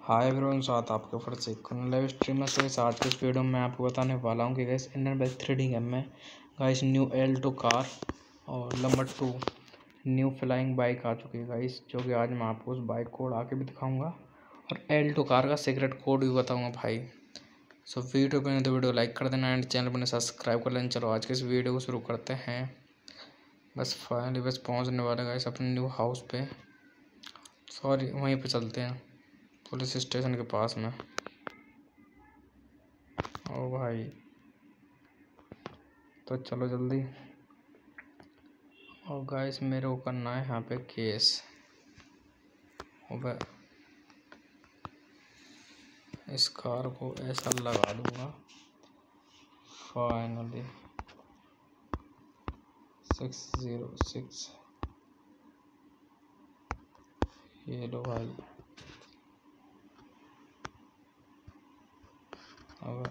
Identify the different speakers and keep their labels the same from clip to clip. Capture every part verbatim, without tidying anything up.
Speaker 1: Hi everyone, साथ आपके फिर से एक लाइव स्ट्रीम में। सो इस आज के इस वीडियो में आपको बताने वाला हूँ कि guys Indian bike three D game में गाइस न्यू एल्टो कार और number two new flying bike आ चुकी है गाइस, जो कि आज मैं आपको उस बाइक कोड आके भी दिखाऊंगा और एल्टो कार का सीक्रेट कोड भी बताऊंगा भाई। सो वीडियो पर तो वीडियो लाइक कर देना एंड चैनल पर सब्सक्राइब कर लेना। चलो आज के इस वीडियो को शुरू करते हैं। बस फाइनली बस पहुँचने वाले गाइस अपने न्यू हाउस पे, सॉरी वहीं पे चलते हैं पुलिस स्टेशन के पास में। ओ भाई, तो चलो जल्दी। और गाइस मेरे को करना है यहाँ पे केस। और इस कार को ऐसा लगा दूंगा फाइनली। सिक्स ज़ीरो सिक्स, ये लो भाई। अब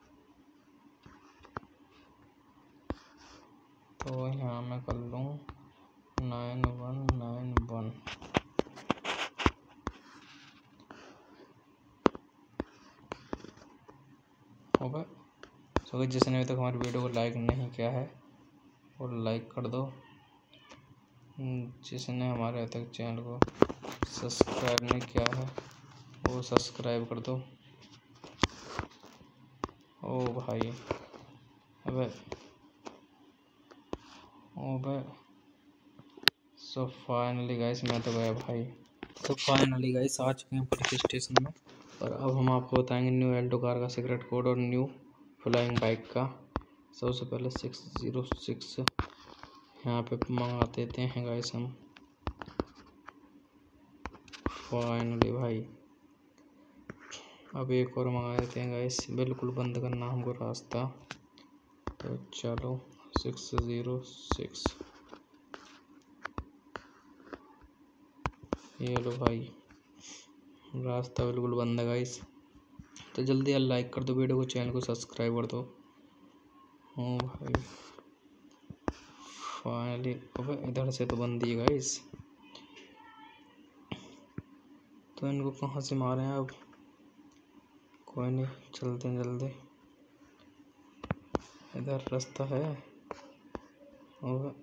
Speaker 1: तो यहाँ मैं कर लूँ nine one nine one. Okay, तो जिसने अभी तक हमारी वीडियो को लाइक नहीं किया है वो लाइक कर दो। जिसने हमारे अभी तक चैनल को सब्सक्राइब नहीं किया है वो सब्सक्राइब कर दो। ओ भाई, अबे ओबे। सो फाइनली गाइस मैं तो गया भाई। तो फाइनली गाइस आ चुके हैं पुलिस स्टेशन में और अब हम आपको बताएंगे न्यू एल्टो कार का सीक्रेट कोड और न्यू फ्लाइंग बाइक का। सबसे पहले सिक्स ज़ीरो सिक्स यहाँ पे मंगा देते हैं गाइस हम। फाइनली भाई अब एक और मंगा देते हैं गाइस। बिल्कुल बंद करना हमको रास्ता। तो चलो सिक्स ज़ीरो सिक्स, ये लो भाई, रास्ता बिल्कुल बंद है गाइस। तो जल्दी लाइक कर दो वीडियो को, चैनल को सब्सक्राइब कर दो। ओ भाई फाइनली, अबे इधर से तो बंद ही है गाइस। तो इनको कहाँ से मारे हैं अब? कोई नहीं, चलते हैं जल्दी। इधर रास्ता है। और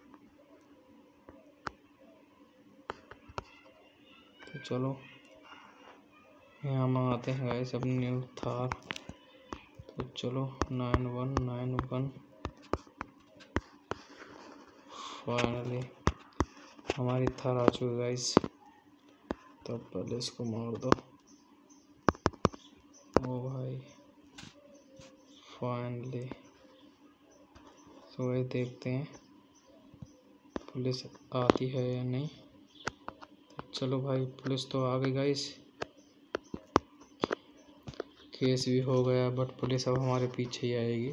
Speaker 1: तो चलो यहाँ मंगाते हैं गाइस अपनी न्यू थार। तो चलो nine one nine one. Finally हमारी थार आ चुकी है गाइस। तो पहले इसको मार दो। ओ भाई फाइनली, तो वही देखते हैं पुलिस आती है या नहीं। तो चलो भाई, पुलिस तो आ गई गाइस। केस भी हो गया बट पुलिस अब हमारे पीछे ही आएगी।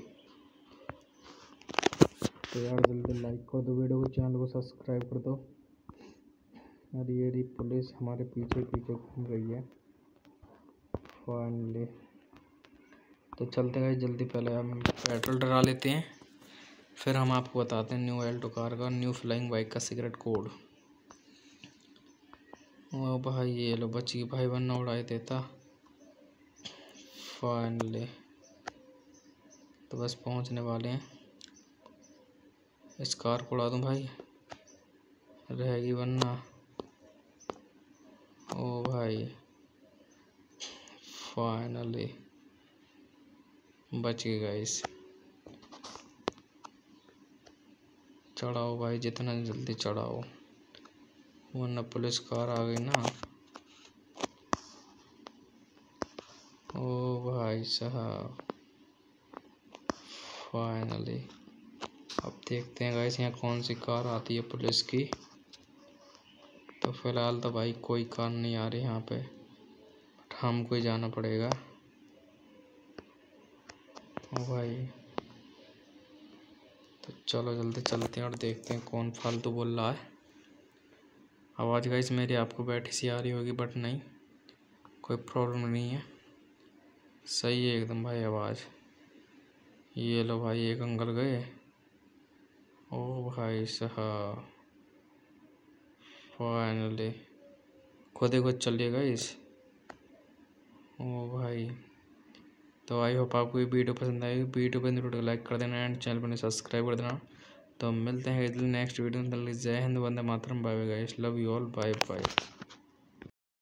Speaker 1: तो यार जल्दी लाइक कर दो वीडियो को, चैनल को सब्सक्राइब कर दो। और ये रही पुलिस हमारे पीछे पीछे घूम रही है फाइनली। तो चलते गए जल्दी, पहले हम पेट्रोल डला लेते हैं फिर हम आपको बताते हैं न्यू एल्टो कार का न्यू फ्लाइंग बाइक का सीक्रेट कोड। ओ भाई ये लो, बची भाई, वरना उड़ाई देता फाइनली। तो बस पहुंचने वाले हैं। इस कार को उड़ा दूं भाई, रहेगी वरना। ओ भाई फाइनली बच गए गाइस। चढ़ाओ भाई, जितना जल्दी चढ़ाओ वरना पुलिस कार आ गई ना। ओ भाई साहब फाइनली अब देखते हैं गाइस यहाँ कौन सी कार आती है पुलिस की। तो फिलहाल तो भाई कोई कार नहीं आ रही यहाँ पे, बट हमको ही जाना पड़ेगा। ओ भाई तो चलो जल्दी चलते हैं और देखते हैं कौन फालतू बोल रहा है। आवाज़ गाइस मेरी आपको बैठी सी आ रही होगी, बट नहीं, कोई प्रॉब्लम नहीं है, सही है एकदम भाई आवाज़। ये लो भाई, एक अंकल गए। ओ भाई साहब फाइनली खुद ही खुद चलिए गाइस। ओ भाई, तो आई होप आपको ये वीडियो पसंद आई। वीडियो पसंद वीडियो को लाइक कर देना एंड चैनल पर सब्सक्राइब कर देना। तो मिलते हैं नेक्स्ट वीडियो में। जय हिंद, वंदे मातरम, bye bye guys, love you all, bye bye.